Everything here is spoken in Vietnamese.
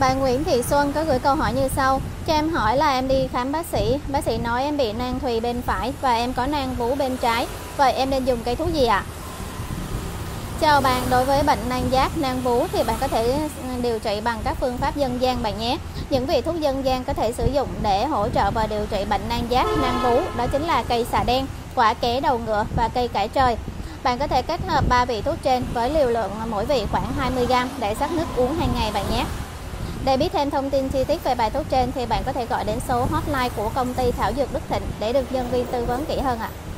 Bạn Nguyễn Thị Xuân có gửi câu hỏi như sau. Cho em hỏi là em đi khám bác sĩ nói em bị nang thùy bên phải và em có nang vú bên trái. Vậy em nên dùng cây thuốc gì ạ? Chào bạn, đối với bệnh nang giác, nang vú thì bạn có thể điều trị bằng các phương pháp dân gian bạn nhé. Những vị thuốc dân gian có thể sử dụng để hỗ trợ và điều trị bệnh nang giác, nang vú đó chính là cây xà đen, quả ké đầu ngựa và cây cải trời. Bạn có thể kết hợp 3 vị thuốc trên với liều lượng mỗi vị khoảng 20g để xắt nước uống hàng ngày bạn nhé. Để biết thêm thông tin chi tiết về bài thuốc trên thì bạn có thể gọi đến số hotline của công ty Thảo Dược Đức Thịnh để được nhân viên tư vấn kỹ hơn ạ.